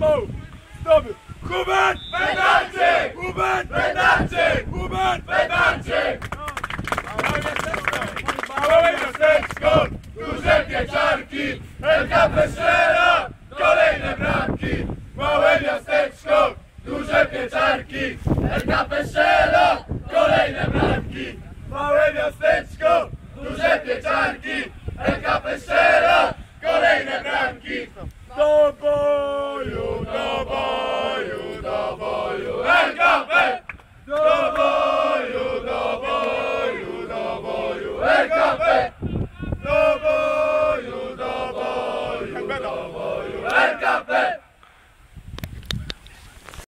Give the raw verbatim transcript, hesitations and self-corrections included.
pomału. Zdobył. Hubert! Bednarczyk! Hubert! Bednarczyk! Hubert! Bednarczyk! Małe miasteczko! Duże pieczarki! L K P strzela! Kolejne bramki! Małe miasteczko! Duże pieczarki! L K P strzela! Kolejne bramki! Małe miasteczko! Duże pieczarki! L K P strzela! Kolejne bramki! Do